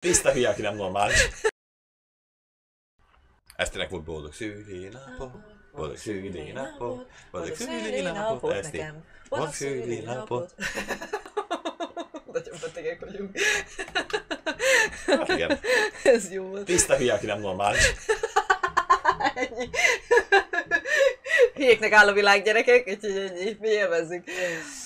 Tiszta hülye, aki nem normális. Esztének volt boldog szülinapot, boldog szülinapot, boldog szülinapot, Eszti. Boldog szülinapot. Nagyon betegek vagyunk. Hát igen. Ez jó volt. Tiszta hülye, aki nem normális. Ennyi. Hülyéknek áll a világ, gyerekek, úgyhogy ennyi. Mi élvezzük.